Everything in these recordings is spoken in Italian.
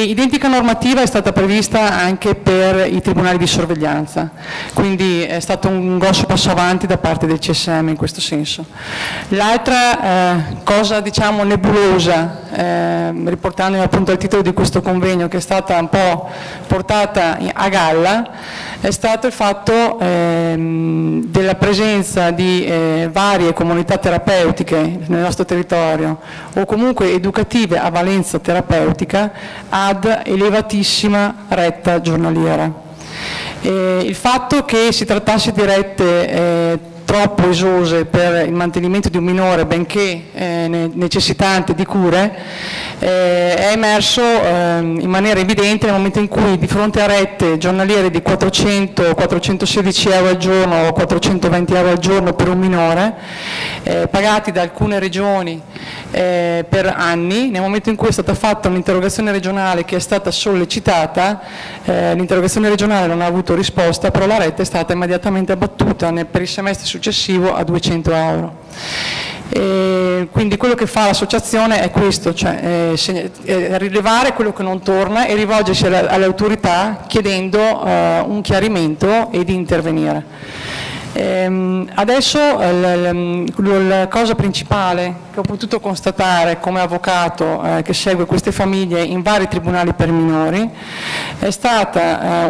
identica normativa è stata prevista anche per i tribunali di sorveglianza, quindi è stato un grosso passo avanti da parte del CSM in questo senso. L'altra cosa diciamo nebulosa, riportandomi appunto al titolo di questo convegno, che è stata un po' portata a galla, è stato il fatto della presenza di varie comunità terapeutiche nel nostro territorio o comunque educative a valenza terapeutica ad elevatissima retta giornaliera. Il fatto che si trattasse di rette troppo esose per il mantenimento di un minore, benché necessitante di cure, è emerso in maniera evidente nel momento in cui di fronte a rette giornaliere di 400-416 euro al giorno o 420 euro al giorno per un minore, pagati da alcune regioni per anni, nel momento in cui è stata fatta un'interrogazione regionale che è stata sollecitata, l'interrogazione regionale non ha avuto risposta, però la retta è stata immediatamente abbattuta per il semestre successivo a 200 euro. Quindi quello che fa l'associazione è questo, cioè rilevare quello che non torna e rivolgersi alle autorità chiedendo un chiarimento e di intervenire. Adesso la cosa principale che ho potuto constatare come avvocato che segue queste famiglie in vari tribunali per minori è stata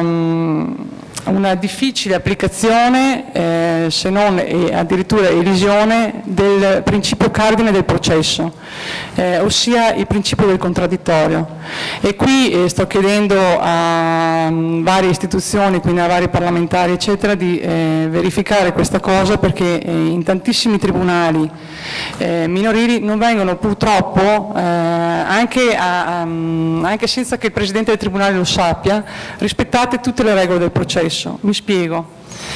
una difficile applicazione, se non addirittura elisione, del principio cardine del processo, ossia il principio del contraddittorio. E qui sto chiedendo a varie istituzioni, quindi a vari parlamentari, eccetera, di verificare questa cosa, perché in tantissimi tribunali minorili non vengono purtroppo, anche senza che il Presidente del Tribunale lo sappia, rispettate tutte le regole del processo. Mi spiego.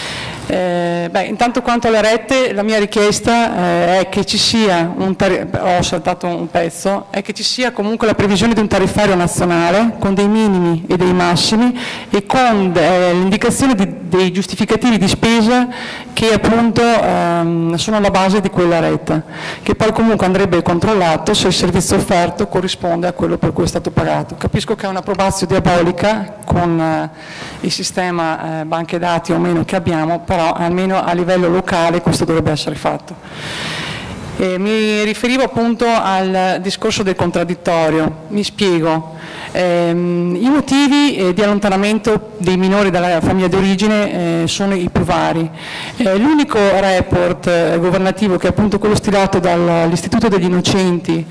Intanto quanto alle rette, la mia richiesta è che ci sia ho saltato un pezzo, è che ci sia comunque la previsione di un tariffario nazionale con dei minimi e dei massimi e con l'indicazione dei giustificativi di spesa che appunto sono alla base di quella retta, che poi comunque andrebbe controllato se il servizio offerto corrisponde a quello per cui è stato pagato. Capisco che è una probazio diabolica con il sistema banche dati o meno che abbiamo, però almeno a livello locale questo dovrebbe essere fatto. Mi riferivo appunto al discorso del contraddittorio, mi spiego. I motivi di allontanamento dei minori dalla famiglia d'origine sono i più vari. L'unico report governativo, che è appunto quello stilato dall'Istituto degli Innocenti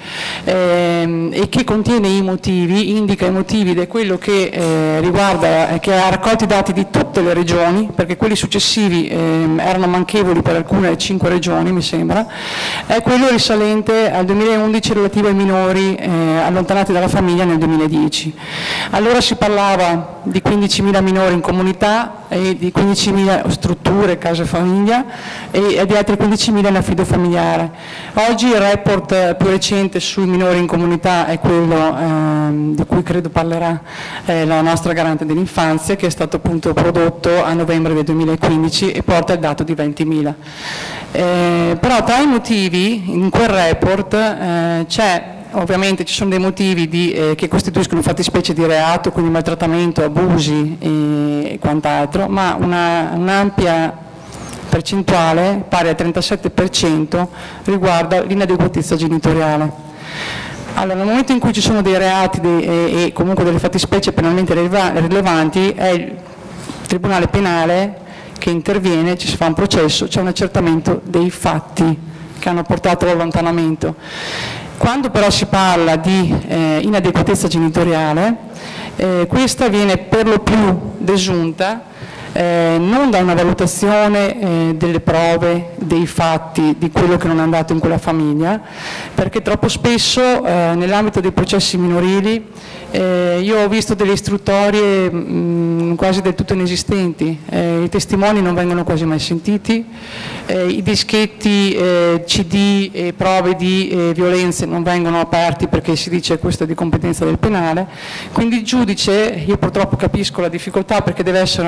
e che contiene i motivi, indica i motivi, ed è quello che riguarda, che ha raccolto i dati di tutte le regioni, perché quelli successivi erano manchevoli per alcune 5 regioni, mi sembra, è quello risalente al 2011 relativo ai minori allontanati dalla famiglia nel 2010. Allora si parlava di 15.000 minori in comunità e di 15.000 strutture, case famiglia, e di altri 15.000 in affido familiare. Oggi il report più recente sui minori in comunità è quello di cui credo parlerà la nostra garante dell'infanzia, che è stato appunto prodotto a novembre del 2015 e porta il dato di 20.000. Però tra i motivi in quel report ovviamente ci sono dei motivi che costituiscono fattispecie di reato, quindi maltrattamento, abusi e quant'altro, ma un'ampia percentuale, pari al 37%, riguarda l'inadeguatezza genitoriale. Allora, nel momento in cui ci sono dei reati e comunque delle fattispecie penalmente rilevanti, è il Tribunale Penale che interviene, ci si fa un processo, c'è un accertamento dei fatti che hanno portato all'allontanamento. Quando però si parla di inadeguatezza genitoriale, questa viene per lo più desunta non da una valutazione delle prove, dei fatti, di quello che non è andato in quella famiglia, perché troppo spesso nell'ambito dei processi minorili io ho visto delle istruttorie quasi del tutto inesistenti, i testimoni non vengono quasi mai sentiti, i dischetti CD e prove di violenze non vengono aperti perché si dice questo è di competenza del penale, quindi il giudice, io purtroppo capisco la difficoltà perché deve essere un procedimento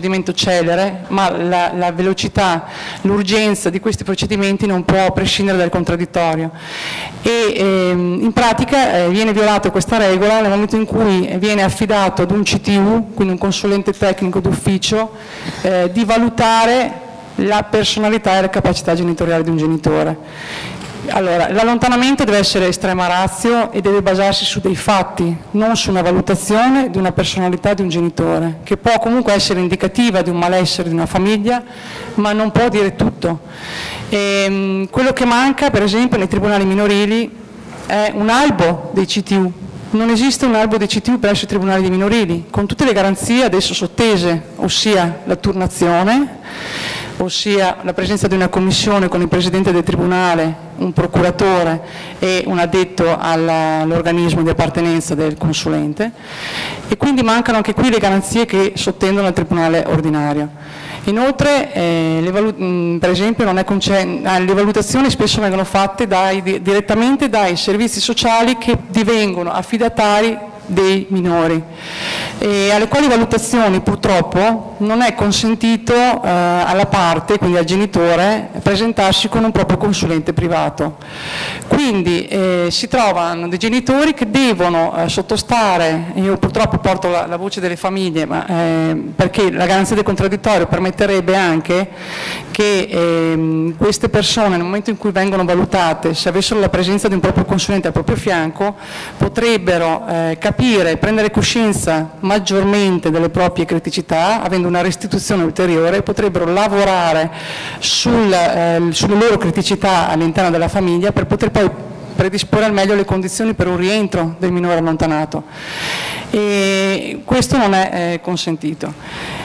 procedimento celere, ma la velocità, l'urgenza di questi procedimenti non può prescindere dal contraddittorio. E in pratica viene violata questa regola nel momento in cui viene affidato ad un CTU, quindi un consulente tecnico d'ufficio, di valutare la personalità e la capacità genitoriale di un genitore. Allora, l'allontanamento deve essere estrema ratio e deve basarsi su dei fatti, non su una valutazione di una personalità di un genitore, che può comunque essere indicativa di un malessere di una famiglia, ma non può dire tutto. Quello che manca, per esempio, nei tribunali minorili è un albo dei CTU. Non esiste un albo dei CTU presso i tribunali dei minorili, con tutte le garanzie adesso sottese, ossia la turnazione, ossia la presenza di una commissione con il presidente del tribunale, un procuratore e un addetto all'organismo di appartenenza del consulente, e quindi mancano anche qui le garanzie che sottendono al tribunale ordinario. Inoltre, per esempio, le valutazioni spesso vengono fatte direttamente dai servizi sociali che divengono affidatari dei minori, e alle quali valutazioni purtroppo non è consentito alla parte, quindi al genitore, presentarsi con un proprio consulente privato. Quindi si trovano dei genitori che devono sottostare, io purtroppo porto la voce delle famiglie, perché la garanzia del contraddittorio permetterebbe anche che queste persone, nel momento in cui vengono valutate, se avessero la presenza di un proprio consulente al proprio fianco, potrebbero capire e prendere coscienza maggiormente delle proprie criticità, avendo una restituzione ulteriore, potrebbero lavorare sulle loro criticità all'interno della famiglia per poter poi predisporre al meglio le condizioni per un rientro del minore allontanato. E questo non è consentito.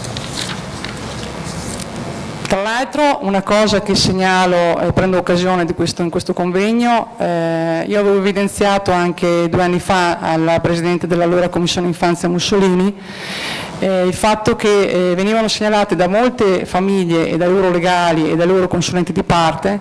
Tra l'altro, una cosa che segnalo e prendo occasione in questo convegno, io avevo evidenziato anche 2 anni fa alla Presidente dell'allora Commissione Infanzia Mussolini il fatto che venivano segnalate da molte famiglie e dai loro legali e dai loro consulenti di parte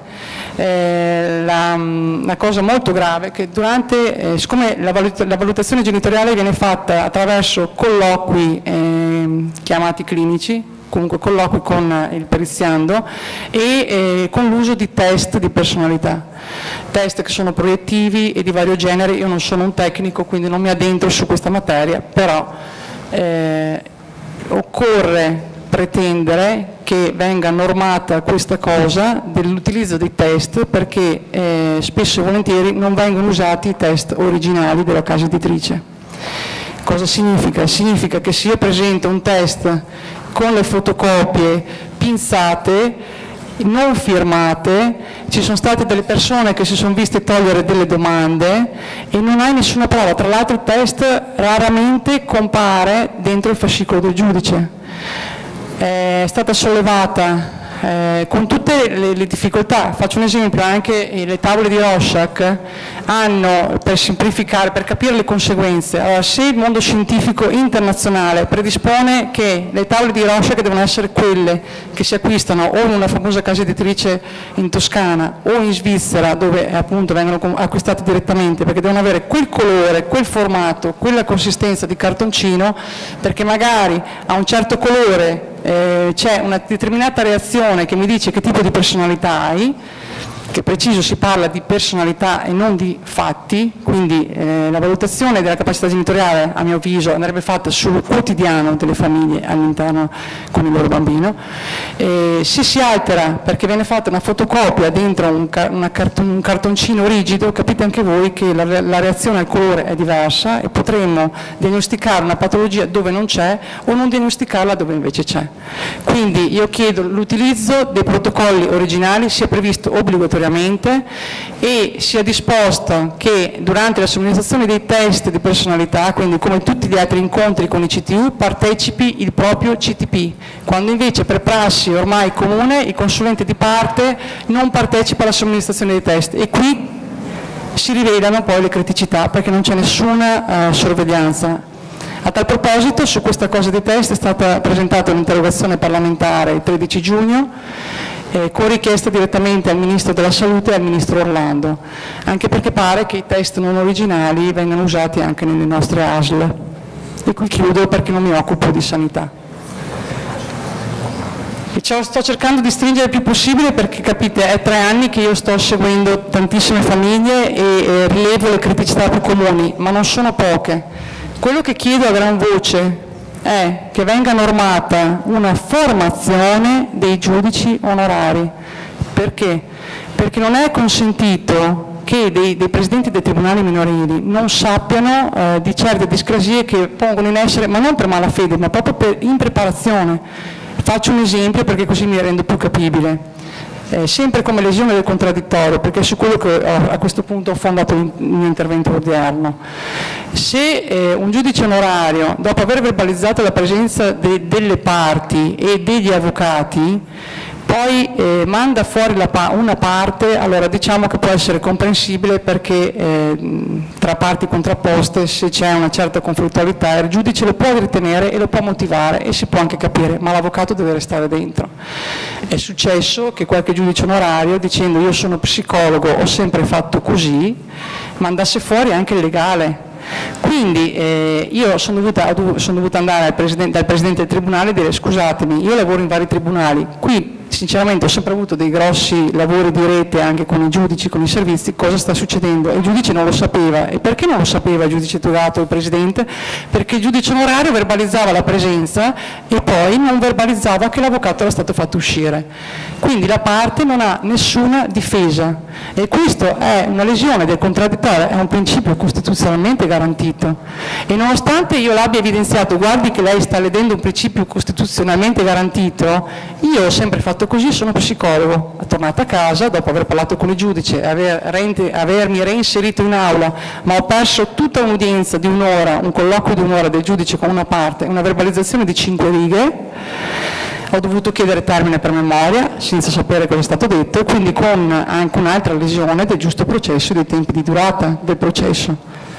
una cosa molto grave, che siccome la valutazione genitoriale viene fatta attraverso colloqui chiamati clinici, comunque colloqui con il periziando, e con l'uso di test di personalità, test che sono proiettivi e di vario genere. Io non sono un tecnico, quindi non mi addentro su questa materia, però occorre pretendere che venga normata questa cosa dell'utilizzo dei test, perché spesso e volentieri non vengono usati i test originali della casa editrice. Cosa significa? Significa che se io presento un test con le fotocopie pinzate, non firmate, ci sono state delle persone che si sono viste togliere delle domande e non hai nessuna prova. Tra l'altro il test raramente compare dentro il fascicolo del giudice. È stata sollevata con tutte le difficoltà. Faccio un esempio: anche le tavole di Rorschach hanno, per semplificare, per capire le conseguenze, allora, se il mondo scientifico internazionale predispone che le tavole di Rorschach devono essere quelle che si acquistano o in una famosa casa editrice in Toscana o in Svizzera, dove appunto vengono acquistate direttamente, perché devono avere quel colore, quel formato, quella consistenza di cartoncino, perché magari a un certo colore c'è una determinata reazione che mi dice che tipo di personalità hai, che preciso si parla di personalità e non di fatti, quindi la valutazione della capacità genitoriale, a mio avviso, andrebbe fatta sul quotidiano delle famiglie all'interno con il loro bambino. Se si altera perché viene fatta una fotocopia dentro un cartoncino rigido, capite anche voi che la reazione al colore è diversa e potremmo diagnosticare una patologia dove non c'è o non diagnosticarla dove invece c'è. Quindi io chiedo l'utilizzo dei protocolli originali, sia previsto obbligatoriamente, e sia disposto che durante la somministrazione dei test di personalità, quindi come tutti gli altri incontri con i CTU, partecipi il proprio CTP, quando invece per prassi ormai comune il consulente di parte non partecipa alla somministrazione dei test, e qui si rivelano poi le criticità perché non c'è nessuna sorveglianza. A tal proposito, su questa cosa dei test è stata presentata un'interrogazione parlamentare il 13 giugno, con richiesta direttamente al Ministro della Salute e al Ministro Orlando, anche perché pare che i test non originali vengano usati anche nelle nostre ASL. E qui chiudo perché non mi occupo di sanità. Sto cercando di stringere il più possibile perché, capite, è 3 anni che io sto seguendo tantissime famiglie e rilevo le criticità più comuni, ma non sono poche. Quello che chiedo a gran voce è che venga normata una formazione dei giudici onorari. Perché? Perché non è consentito che dei presidenti dei tribunali minorili non sappiano di certe discrasie che pongono in essere, ma non per malafede, ma proprio per impreparazione. Faccio un esempio perché così mi rendo più capibile. Sempre come lesione del contraddittorio, perché è su quello che a questo punto ho fondato il mio intervento odierno. Se un giudice onorario, dopo aver verbalizzato la presenza delle parti e degli avvocati, poi manda fuori una parte, allora diciamo che può essere comprensibile perché tra parti contrapposte, se c'è una certa conflittualità, il giudice lo può ritenere e lo può motivare e si può anche capire, ma l'avvocato deve restare dentro. È successo che qualche giudice onorario, dicendo io sono psicologo, ho sempre fatto così, mandasse fuori anche il legale. Quindi io sono dovuta andare dal Presidente del Tribunale e dire scusatemi, io lavoro in vari tribunali, qui sinceramente ho sempre avuto dei grossi lavori di rete anche con i giudici, con i servizi, cosa sta succedendo? E il giudice non lo sapeva. E perché non lo sapeva il giudice togato, il Presidente? Perché il giudice onorario verbalizzava la presenza e poi non verbalizzava che l'avvocato era stato fatto uscire. Quindi la parte non ha nessuna difesa e questo è una lesione del contraddittorio, è un principio costituzionalmente garantito. E nonostante io l'abbia evidenziato, guardi che lei sta ledendo un principio costituzionalmente garantito, io ho sempre fatto così, sono psicologo, tornata a casa dopo aver parlato con il giudice, avermi reinserito in aula, ma ho perso tutta un'udienza di un'ora, un colloquio di un'ora del giudice con una parte, una verbalizzazione di 5 righe, ho dovuto chiedere termine per memoria senza sapere cosa è stato detto, quindi con anche un'altra lesione del giusto processo e dei tempi di durata del processo,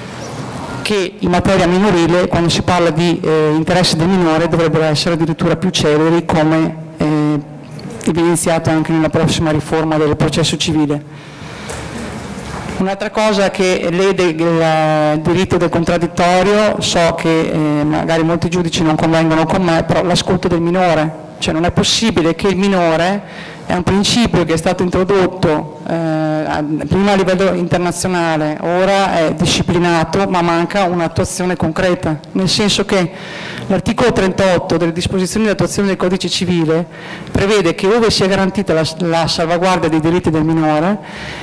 che in materia minorile, quando si parla di interessi del minore, dovrebbero essere addirittura più celeri, come evidenziato anche nella prossima riforma del processo civile. Un'altra cosa che lede il diritto del contraddittorio, so che magari molti giudici non convengono con me, però l'ascolto del minore, cioè non è possibile che il minore, è un principio che è stato introdotto prima a livello internazionale, ora è disciplinato, ma manca un'attuazione concreta, nel senso che l'articolo 38 delle disposizioni di attuazione del codice civile prevede che ove sia garantita la salvaguardia dei diritti del minore,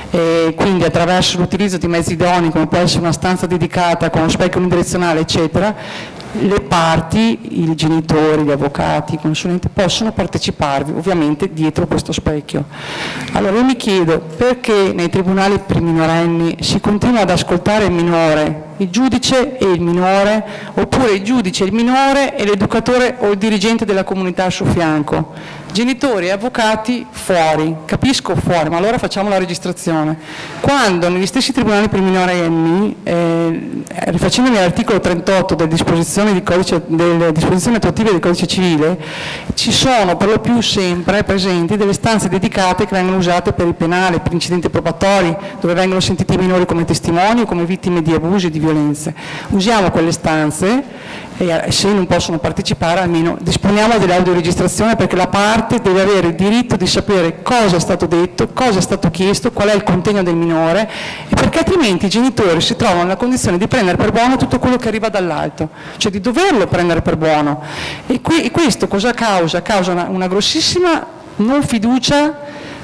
quindi attraverso l'utilizzo di mezzi idonei come può essere una stanza dedicata con uno specchio unidirezionale eccetera, le parti, i genitori, gli avvocati, i consulenti possono parteciparvi ovviamente dietro questo specchio. Allora io mi chiedo perché nei tribunali per i minorenni si continua ad ascoltare il minore, il giudice e il minore, oppure il giudice, il minore e l'educatore o il dirigente della comunità al suo fianco. Genitori e avvocati fuori, capisco fuori, ma allora facciamo la registrazione. Quando negli stessi tribunali per i minorenni, rifacendomi all'articolo 38 delle disposizioni attuative del codice civile, ci sono per lo più sempre presenti delle stanze dedicate che vengono usate per il penale, per incidenti probatori, dove vengono sentiti i minori come testimoni o come vittime di abusi e di violenze. Usiamo quelle stanze e se non possono partecipare almeno disponiamo dell'audioregistrazione, perché la parte deve avere il diritto di sapere cosa è stato detto, cosa è stato chiesto, qual è il contegno del minore, e perché altrimenti i genitori si trovano nella condizione di prendere per buono tutto quello che arriva dall'alto, cioè di doverlo prendere per buono. E questo cosa causa? Causa una grossissima non fiducia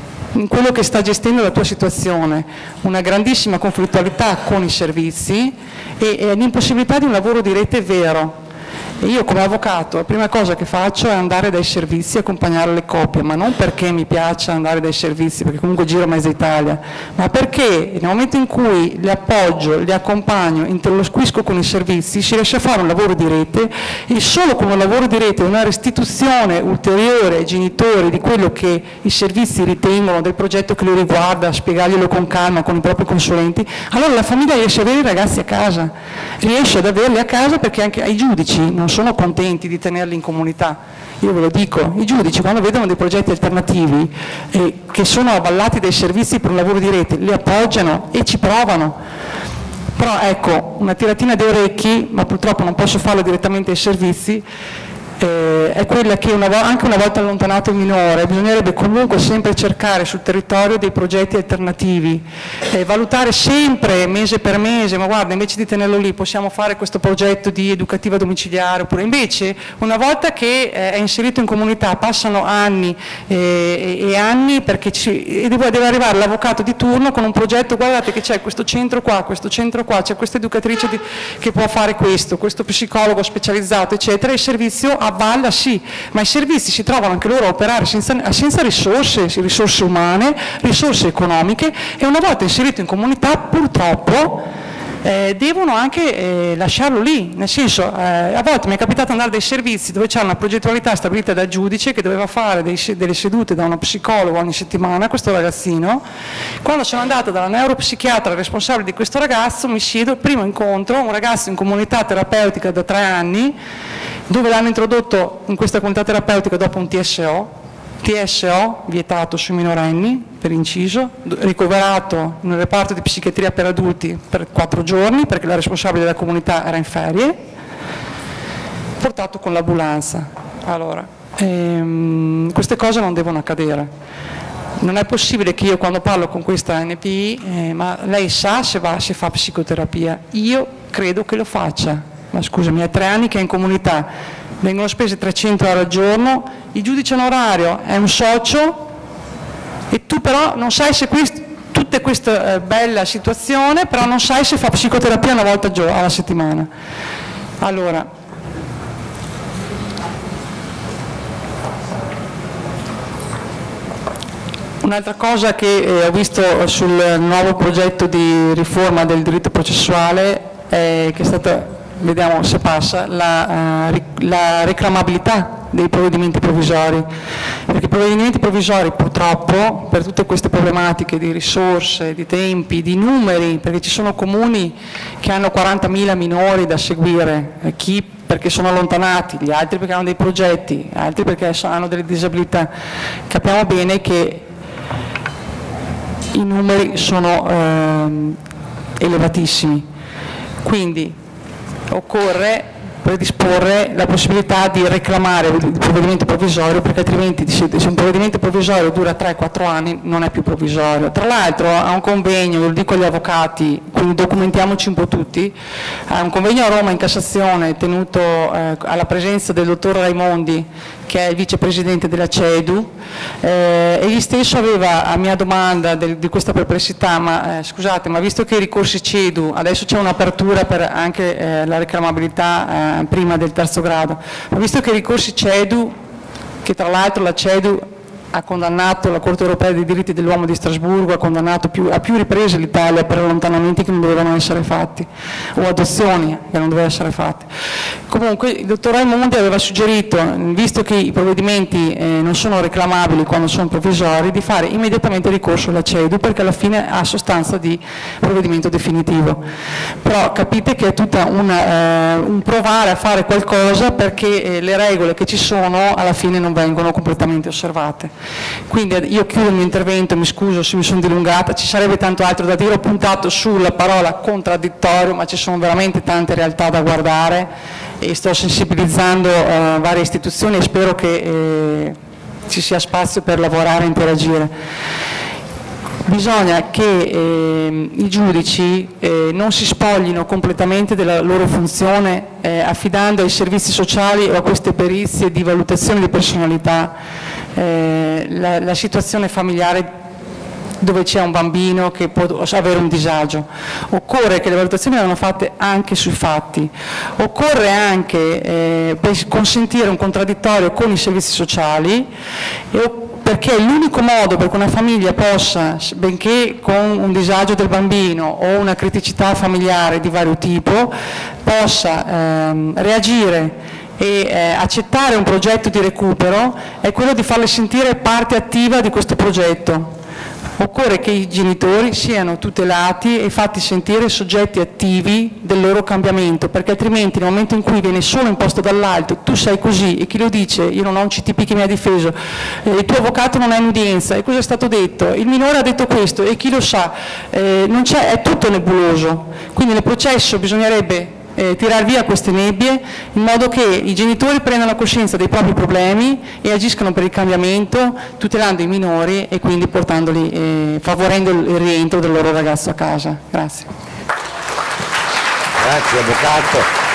in quello che sta gestendo la tua situazione, una grandissima conflittualità con i servizi e l'impossibilità di un lavoro di rete vero. E io come avvocato la prima cosa che faccio è andare dai servizi e accompagnare le coppie, ma non perché mi piaccia andare dai servizi, perché comunque giro mezza Italia, ma perché nel momento in cui li appoggio, li accompagno, interloquisco con i servizi, si riesce a fare un lavoro di rete, e solo con un lavoro di rete, una restituzione ulteriore ai genitori di quello che i servizi ritengono del progetto che li riguarda, spiegarglielo con calma, con i propri consulenti, allora la famiglia riesce ad avere i ragazzi a casa, riesce ad averli a casa, perché anche ai giudici non sono contenti di tenerli in comunità. Io ve lo dico, i giudici quando vedono dei progetti alternativi che sono avvallati dai servizi per un lavoro di rete, li appoggiano e ci provano. Però ecco, una tiratina di orecchi, ma purtroppo non posso farlo direttamente ai servizi, è quella che anche una volta allontanato il minore bisognerebbe comunque sempre cercare sul territorio dei progetti alternativi, valutare sempre mese per mese, ma guarda, invece di tenerlo lì possiamo fare questo progetto di educativa domiciliare, oppure invece una volta che è inserito in comunità passano anni e anni, perché deve arrivare l'avvocato di turno con un progetto, guardate che c'è questo centro qua, c'è questa educatrice che può fare questo psicologo specializzato eccetera, il servizio avvalla sì, ma i servizi si trovano anche loro a operare senza risorse umane, risorse economiche, e una volta inserito in comunità purtroppo devono anche lasciarlo lì, nel senso a volte mi è capitato andare a dei servizi dove c'è una progettualità stabilita dal giudice che doveva fare delle sedute da uno psicologo ogni settimana, questo ragazzino. Quando sono andata dalla neuropsichiatra responsabile di questo ragazzo, mi siedo al primo incontro, un ragazzo in comunità terapeutica da 3 anni, dove l'hanno introdotto in questa comunità terapeutica dopo un TSO vietato sui minorenni, per inciso, ricoverato in un reparto di psichiatria per adulti per 4 giorni perché la responsabile della comunità era in ferie, portato con l'ambulanza. Allora, queste cose non devono accadere. Non è possibile che io quando parlo con questa NPI, ma lei sa se fa psicoterapia? Io credo che lo faccia. Ma scusami, è 3 anni che è in comunità, vengono spese 300 euro al giorno, il giudice onorario è un socio e tu però non sai se tutta questa bella situazione, però non sai se fa psicoterapia una volta alla settimana. Allora, un'altra cosa che ho visto sul nuovo progetto di riforma del diritto processuale è che è stata, vediamo se passa, la reclamabilità dei provvedimenti provvisori, perché i provvedimenti provvisori purtroppo per tutte queste problematiche di risorse, di tempi, di numeri, perché ci sono comuni che hanno 40.000 minori da seguire, chi perché sono allontanati, gli altri perché hanno dei progetti, altri perché hanno delle disabilità, capiamo bene che i numeri sono elevatissimi, quindi occorre predisporre la possibilità di reclamare il provvedimento provvisorio, perché altrimenti se un provvedimento provvisorio dura 3-4 anni non è più provvisorio. Tra l'altro ha un convegno, lo dico agli avvocati, quindi documentiamoci un po' tutti, ha un convegno a Roma in Cassazione tenuto alla presenza del dottor Raimondi, che è il vicepresidente della CEDU, egli stesso aveva a mia domanda di questa perplessità, ma scusate, ma visto che i ricorsi CEDU, adesso c'è un'apertura per anche la reclamabilità prima del 3° grado, ma visto che i ricorsi CEDU, che tra l'altro la CEDU ha condannato, la Corte Europea dei diritti dell'uomo di Strasburgo ha condannato a più riprese l'Italia per allontanamenti che non dovevano essere fatti, o adozioni che non dovevano essere fatte. Comunque il dottor Raimondi aveva suggerito, visto che i provvedimenti non sono reclamabili quando sono provvisori, di fare immediatamente ricorso alla CEDU, perché alla fine ha sostanza di provvedimento definitivo. Però capite che è tutta un provare a fare qualcosa perché le regole che ci sono alla fine non vengono completamente osservate. Quindi io chiudo il mio intervento, mi scuso se mi sono dilungata, ci sarebbe tanto altro da dire, ho puntato sulla parola contraddittorio, ma ci sono veramente tante realtà da guardare e sto sensibilizzando varie istituzioni e spero che ci sia spazio per lavorare e interagire. Bisogna che i giudici non si spoglino completamente della loro funzione affidando ai servizi sociali o a queste perizie di valutazione di personalità la situazione familiare dove c'è un bambino che può avere un disagio. Occorre che le valutazioni vengano fatte anche sui fatti, occorre anche consentire un contraddittorio con i servizi sociali, perché è l'unico modo per che una famiglia possa, benché con un disagio del bambino o una criticità familiare di vario tipo, possa reagire e accettare un progetto di recupero, è quello di farle sentire parte attiva di questo progetto. Occorre che i genitori siano tutelati e fatti sentire soggetti attivi del loro cambiamento, perché altrimenti nel momento in cui viene solo imposto dall'alto, tu sei così, e chi lo dice, io non ho un CTP che mi ha difeso, il tuo avvocato non è in udienza, e cosa è stato detto? Il minore ha detto questo, e chi lo sa? Non c'è, è tutto nebuloso, quindi nel processo bisognerebbe tirar via queste nebbie, in modo che i genitori prendano coscienza dei propri problemi e agiscano per il cambiamento, tutelando i minori e quindi favorendo il rientro del loro ragazzo a casa. Grazie. Grazie Avvocato.